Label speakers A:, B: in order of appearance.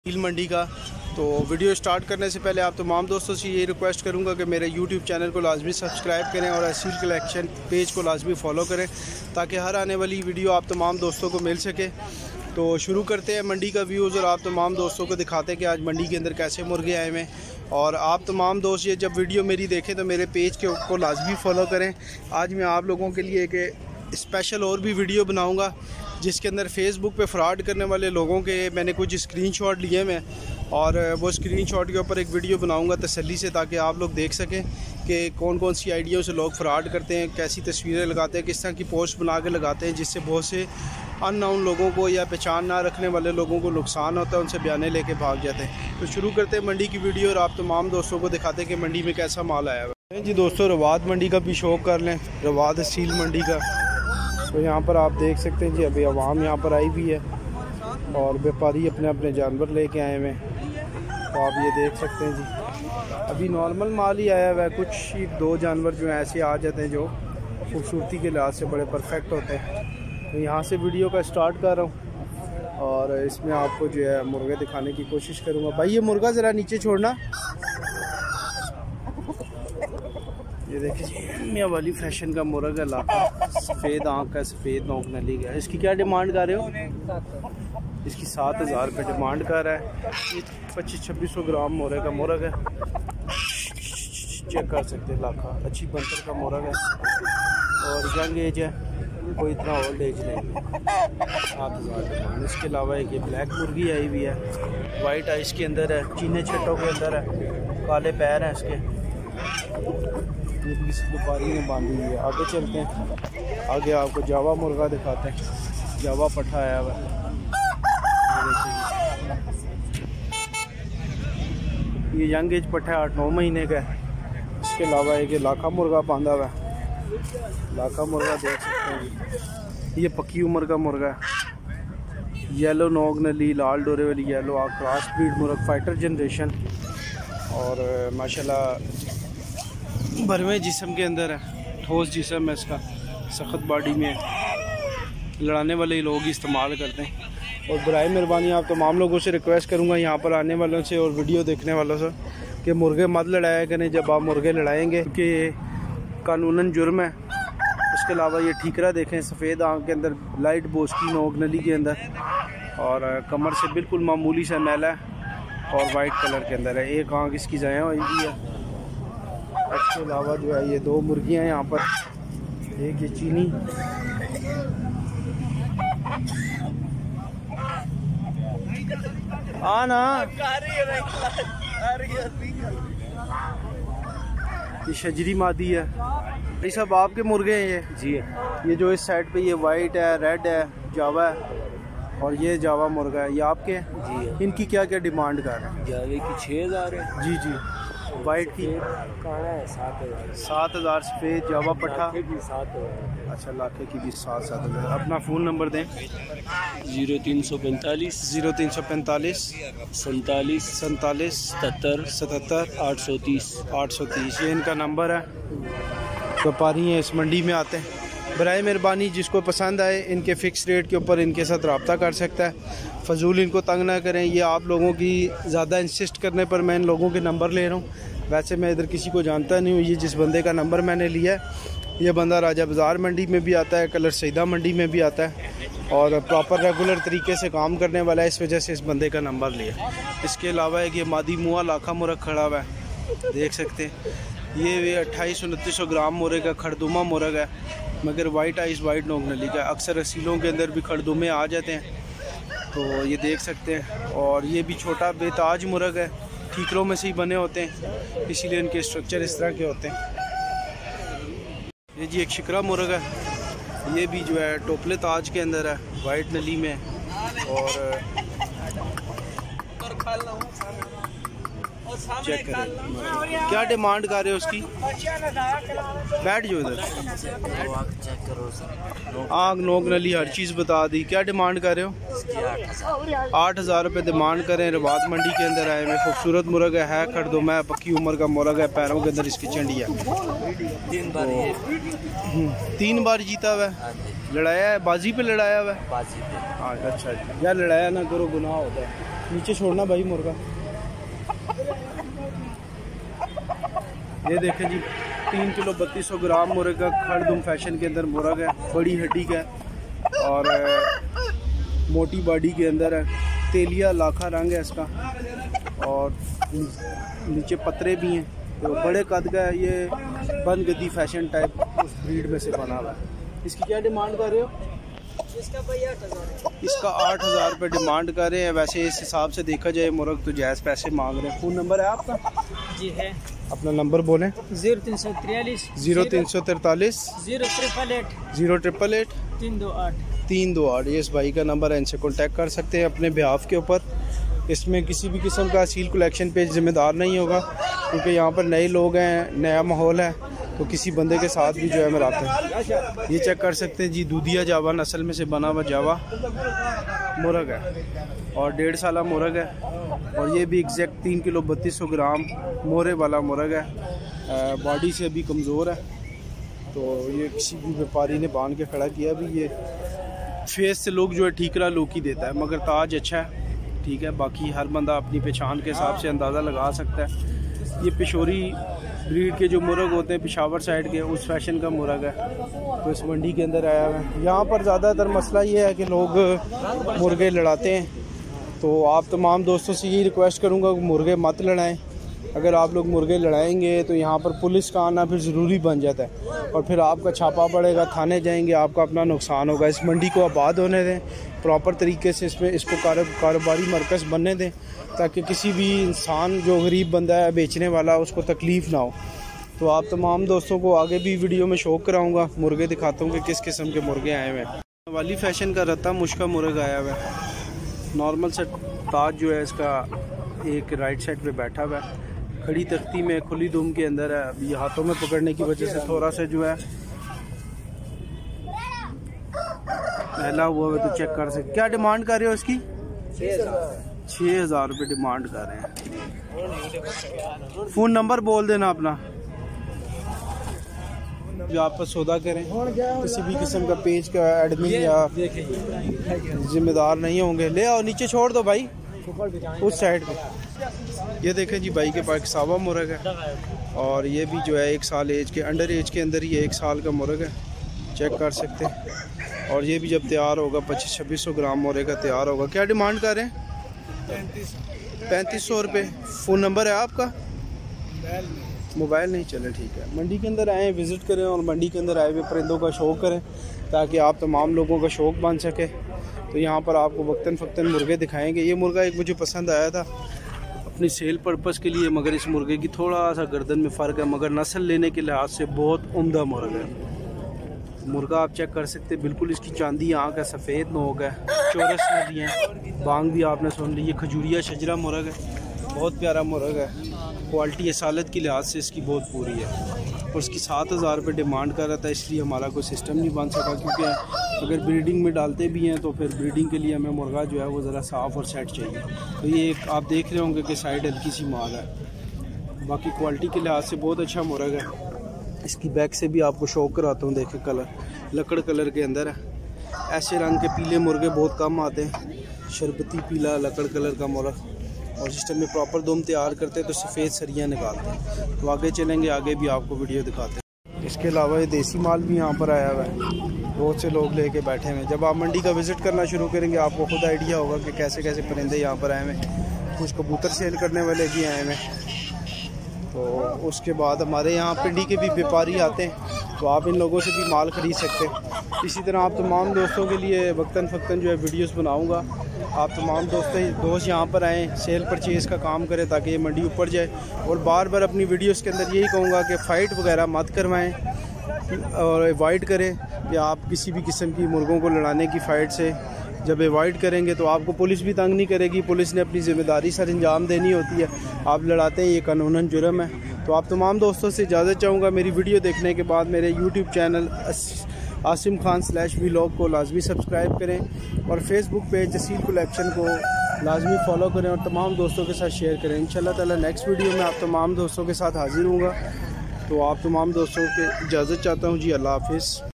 A: Seal मंडी का। तो video start करने से पहले आप तमाम दोस्तों से ये रिक्वेस्ट करूंगा कि मेरे यूट्यूब चैनल को लाजमी सब्सक्राइब करें और सील कलेक्शन पेज को लाजमी फ़ॉलो करें ताकि हर आने वाली वीडियो आप तमाम दोस्तों को मिल सके। तो शुरू करते हैं मंडी का व्यूज़ और आप तमाम दोस्तों को दिखाते हैं कि आज मंडी के अंदर कैसे मुर्गे आए हुए हैं। और आप तमाम दोस्त ये जब वीडियो मेरी देखें तो मेरे पेज को लाजमी फ़ॉलो करें। आज मैं आप लोगों के लिए एक स्पेशल और भी वीडियो बनाऊंगा जिसके अंदर फेसबुक पे फ्रॉड करने वाले लोगों के मैंने कुछ स्क्रीनशॉट लिए हैं और वो स्क्रीनशॉट के ऊपर एक वीडियो बनाऊंगा तसल्ली से, ताकि आप लोग देख सकें कि कौन कौन सी आइडिया से लोग फ्रॉड करते हैं, कैसी तस्वीरें लगाते हैं, किस तरह की पोस्ट बना के लगाते हैं जिससे बहुत से अननोन लोगों को या पहचान ना रखने वाले लोगों को नुकसान होता है, उनसे बयाने लेके भाग जाते हैं। तो शुरू करते हैं मंडी की वीडियो और आप तमाम दोस्तों को दिखाते हैं कि मंडी में कैसा माल आया हुआ है। जी दोस्तों, रवाद मंडी का भी शौक कर लें, रवाद सील मंडी का। तो यहाँ पर आप देख सकते हैं जी अभी आवाम यहाँ पर आई हुई है और व्यापारी अपने अपने जानवर लेके आए हुए हैं। तो आप ये देख सकते हैं जी अभी नॉर्मल माल ही आया हुआ है। कुछ ही दो जानवर जो हैं ऐसे आ जाते हैं जो खूबसूरती के लिहाज से बड़े परफेक्ट होते हैं। तो यहाँ से वीडियो का स्टार्ट कर रहा हूँ और इसमें आपको जो है मुर्गे दिखाने की कोशिश करूँगा। भाई ये मुर्गा ज़रा नीचे छोड़ना। ये देखिए जी मियाँ वाली फैशन का मुर्गा लाखा, सफ़ेद आँख का, सफ़ेद नोक नली का। इसकी क्या डिमांड कर रहे हो? इसकी 7,000 रुपये डिमांड कर रहा है। ये 2500-2600 ग्राम मुर्गे का मुर्गा है, चेक कर सकते हैं। लाखा अच्छी बंतर का मुर्गा है और यंग एज है, कोई इतना ओल्ड एज नहीं है। 7,000 डिमांड। इसके अलावा एक ये ब्लैक मुर्गी आई हुई है, वाइट आइस के अंदर है, चीने छट्टों के अंदर है, काले पैर हैं इसके। व्यापारी ने बांधी हुई है। आगे चलते हैं, आगे आपको जावा मुर्गा दिखाते हैं। जावा पट्ठा आया हुआ है, ये यंग एज पट्ठा 8-9 महीने का है। इसके अलावा एक लाखा मुर्गा बांधा हुआ है, लाखा मुर्गा देख सकते हैं। ये पक्की उम्र का मुर्गा है, येलो नोग नली, लाल डोरे वाली येलो आग, क्रॉस ब्रीड मुर्गा, फाइटर जनरेशन और माशाल्लाह भरवे जिस्म के अंदर है, ठोस जिस्म है इसका, सख्त बॉडी में लड़ाने वाले लोग इस्तेमाल करते हैं। और बराए मेहरबानी आप तमाम लोगों से रिक्वेस्ट करूंगा यहाँ पर आने वालों से और वीडियो देखने वालों से कि मुर्गे मत लड़ाया करें जब आप मुर्गे लड़ाएंगे, क्योंकि ये कानूनन जुर्म है। उसके अलावा ये ठीकरा देखें, सफ़ेद आँख के अंदर, लाइट बोस्की नोक नली के अंदर और कमर से बिल्कुल मामूली सा मैला है और वाइट कलर के अंदर है। एक आँख इसकी ज़ाया हुई है। इसके अलावा जो है ये 2 मुर्गियाँ यहाँ पर, एक ये चीनी, ना ये शजरी मादी है। ये सब आपके मुर्गे हैं ये? जी ये जो इस साइड पे ये वाइट है, रेड है, जावा है और ये जावा मुर्गा है, ये आपके हैं? जी। इनकी क्या क्या डिमांड कर रहे हैं? जावे की 6,000 है। जी जी। वाइट की कहाँ है? 7,000। सफ़ेद जावा पट्ठा 7,000। अच्छा, लाखे की भी 7,000। अपना फ़ोन नंबर दें।
B: 0345
A: 0345
B: 47
A: 77
B: 830।
A: ये इनका नंबर है। व्यापारी हैं, इस मंडी में आते हैं। बराए मेहरबानी जिसको पसंद आए इनके फ़िक्स रेट के ऊपर इनके साथ रब्ता कर सकता है। फ़जूल इनको तंग ना करें। ये आप लोगों की ज़्यादा इंसिस्ट करने पर मैं इन लोगों के नंबर ले रहा हूँ। वैसे मैं इधर किसी को जानता नहीं हूँ। ये जिस बंदे का नंबर मैंने लिया है ये बंदा राजा बाज़ार मंडी में भी आता है, कलर सईदा मंडी में भी आता है और प्रॉपर रेगुलर तरीके से काम करने वाला है, इस वजह से इस बंदे का नंबर लिया। इसके अलावा एक ये मादी मुआ लाखा मुर्ग खड़ा हुआ है, देख सकते हैं। ये 2800-2900 ग्राम मुर्गे का खड़दुमा मुर्ग है, मगर वाइट आइस, वाइट नोक नली का। अक्सर असीलों के अंदर भी खड़दुमे आ जाते हैं, तो ये देख सकते हैं। और ये भी छोटा बेताज मुर्ग है, ठीकरों में से ही बने होते हैं, इसीलिए इनके स्ट्रक्चर इस तरह के होते हैं। ये जी एक शिकरा मुर्ग है, ये भी जो है टोपले ताज के अंदर है, वाइट नली में। और चेक करें क्या डिमांड कर रहे हो उसकी। बैठ जो इधर,
B: चेक करो।
A: आग नोक नली हर चीज़ बता दी। क्या डिमांड कर रहे हो? 8,000 रुपये डिमांड करें। रवाद मंडी के अंदर आए हुए खूबसूरत मुर्गा है, खड़दुमा है, पक्की उम्र का मुर्गा है, पैरों के अंदर इसकी चंडी है। 3 बार जीता हुआ है। लड़ाया है, बाजी पे लड़ाया हुआ है।
B: बाजी पे।
A: हाँ अच्छा, यार लड़ाया ना करो, गुनाह होता है। नीचे छोड़ना भाई मुर्गा। ये देखें जी 3 किलो 3200 ग्राम मुर्गा खड़दुम फैशन के अंदर मुर्गा है, बड़ी हड्डी का है और मोटी बॉडी के अंदर है, तेलिया लाखा रंग है इसका और नीचे पतरे भी हैं, तो बड़े कद का है। ये बन गद्दी फैशन टाइप उस ब्रीड में से बना हुआ है। इसकी क्या डिमांड कर रहे हो?
C: इसका भाई 8000।
A: इसका 8000 रुपये डिमांड कर रहे हैं। वैसे इस हिसाब से देखा जाए मुर्ग तो जायज़ पैसे मांग रहे हैं। फ़ोन नंबर है आपका?
C: जी है।
A: अपना नंबर बोलें।
C: 0343
A: 0343
C: 088
A: 328 328। ये इस भाई का नंबर है, इनसे कॉन्टैक्ट कर सकते हैं अपने बिहाफ के ऊपर। इसमें किसी भी किस्म का सील कलेक्शन पेज ज़िम्मेदार नहीं होगा, क्योंकि यहाँ पर नए लोग हैं, नया माहौल है, तो किसी बंदे के साथ भी जो है मिलाते हैं। ये चेक कर सकते हैं जी, दूधिया जावा नस्ल में से बना हुआ जावा मुर्ग है और 1.5 साल मुर्ग है और ये भी एग्जैक्ट 3 किलो 3200 ग्राम मोरे वाला मुर्ग है। बॉडी से अभी कमज़ोर है, तो ये किसी भी व्यापारी ने बांध के खड़ा किया। अभी ये फेस से लोग जो है ठीकरा लुक ही देता है, मगर ताज अच्छा है, ठीक है। बाकी हर बंदा अपनी पहचान के हिसाब से अंदाज़ा लगा सकता है। ये पिशोरी ब्रीड के जो मुर्ग होते हैं पेशावर साइड के, उस फैशन का मुर्ग है, तो इस मंडी के अंदर आया हुआ है। यहाँ पर ज़्यादातर मसला ये है कि लोग मुर्गे लड़ाते हैं, तो आप तमाम दोस्तों से यही रिक्वेस्ट करूँगा कि मुर्गे मत लड़ाएँ। अगर आप लोग मुर्गे लड़ाएंगे तो यहाँ पर पुलिस का आना फिर ज़रूरी बन जाता है और फिर आपका छापा पड़ेगा, थाने जाएंगे, आपका अपना नुकसान होगा। इस मंडी को आबाद होने दें, प्रॉपर तरीके से इसको कारोबारी मरकज़ बनने दें, ताकि किसी भी इंसान जो गरीब बंदा है बेचने वाला उसको तकलीफ़ ना हो। तो आप तमाम दोस्तों को आगे भी वीडियो में शौक कराऊँगा, मुर्गे दिखाता हूँ कि किस किस्म के मुर्गे आए हुए हैं। वाली फैशन का रत्ता मुश्का मुर्ग आया हुआ है। नॉर्मल से ताज जो है इसका एक राइट साइड पे बैठा हुआ है, खड़ी तख्ती में, खुली दुम के अंदर है। ये हाथों में पकड़ने की वजह से थोड़ा सा जो है पहला हुआ है, तो चेक कर सकते। क्या डिमांड कर रहे हो इसकी? 6000 रुपये डिमांड कर रहे हैं। फ़ोन नंबर बोल देना अपना, जो आप सौदा करें। किसी भी किस्म का पेज का एडमिन या जिम्मेदार नहीं होंगे। ले आओ, नीचे छोड़ दो भाई उस साइड पे। ये देखें जी, भाई के पास सावा मुर्ग है और ये भी जो है 1 साल एज के, अंडर एज के अंदर ये 1 साल का मुर्ग है, चेक कर सकते हैं। और ये भी जब तैयार होगा 2500-2600 ग्राम मुर्गे का तैयार होगा। क्या डिमांड कर रहे हैं? 3500 रुपये। फ़ोन नंबर है आपका? मोबाइल नहीं, चले ठीक है। मंडी के अंदर आएँ, विज़िट करें और मंडी के अंदर आए हुए परिंदों का शौक़ करें, ताकि आप तमाम लोगों का शौक़ बन सके। तो यहाँ पर आपको वक्तन फ़क्तन मुर्गे दिखाएंगे। ये मुर्गा एक मुझे पसंद आया था अपनी सेल पर्पज़ के लिए, मगर इस मुर्गे की थोड़ा सा गर्दन में फ़र्क है, मगर नस्ल लेने के लिहाज से बहुत उम्दा मुर्गा है। मुर्गा आप चेक कर सकते हैं, बिल्कुल इसकी चांदी आँख है, सफ़ेद नोक है, चौरस नदी है, बांग भी आपने सुन ली। ये खजूरिया शजरा मुर्ग है, बहुत प्यारा मुर्ग है। क्वालिटी असालत के लिहाज से इसकी बहुत पूरी है और उसकी 7000 रुपये डिमांड कर रहा था, इसलिए हमारा कोई सिस्टम नहीं बन सका, क्योंकि अगर ब्रीडिंग में डालते भी हैं तो फिर ब्रीडिंग के लिए हमें मुर्गा जो है वो ज़रा साफ़ और सेट चाहिए। तो ये एक आप देख रहे होंगे कि साइड हल्की सी माल है, बाकी क्वालिटी के लिहाज से बहुत अच्छा मुर्ग है। इसकी बैक से भी आपको शौक कराता हूँ, देखें कलर लकड़ कलर के अंदर है। ऐसे रंग के पीले मुर्गे बहुत कम आते हैं, शरबती पीला लकड़ कलर का मुर्ग। और सिस्टम में प्रॉपर दुम तैयार करते हैं तो सफ़ेद सरियाँ निकालते हैं। तो आगे चलेंगे, आगे भी आपको वीडियो दिखाते हैं। इसके अलावा ये देसी माल भी यहाँ पर आया हुआ है, बहुत से लोग लेके बैठे हुए हैं। जब आप मंडी का विज़िट करना शुरू करेंगे आपको खुद आइडिया होगा कि कैसे कैसे परिंदे यहाँ पर आए हुए हैं। कुछ कबूतर सेल करने वाले भी आए हुए हैं, तो उसके बाद हमारे यहाँ पिंडी के भी व्यापारी आते हैं, तो आप इन लोगों से भी माल ख़रीद सकते हैं। इसी तरह आप तमाम दोस्तों के लिए वक्तन फ़क्तन जो है वीडियोस बनाऊंगा। आप तमाम दोस्त यहाँ पर आएँ, सेल परचेज़ का काम करें, ताकि ये मंडी ऊपर जाए। और बार बार अपनी वीडियोस के अंदर यही कहूँगा कि फ़ाइट वगैरह मत करवाएं और अवॉइड करें कि आप किसी भी किस्म की मुर्गों को लड़ाने की फ़ाइट से जब अवॉइड करेंगे तो आपको पुलिस भी तंग नहीं करेगी। पुलिस ने अपनी ज़िम्मेदारी सर अंजाम देनी होती है, आप लड़ाते हैं, ये कानूनन जुर्म है। तो आप तमाम दोस्तों से इजाज़त चाहूँगा। मेरी वीडियो देखने के बाद मेरे YouTube channel Asim Khan /vlog को लाजमी सब्सक्राइब करें और फेसबुक पेज जसील कलेक्शन को लाजमी फॉलो करें और तमाम दोस्तों के साथ शेयर करें। इंशाल्लाह ताला नेक्स्ट वीडियो में आप तमाम दोस्तों के साथ हाजिर हूँगा। तो आप तमाम दोस्तों के इजाज़त चाहता हूँ जी। अल्लाह हाफिज़।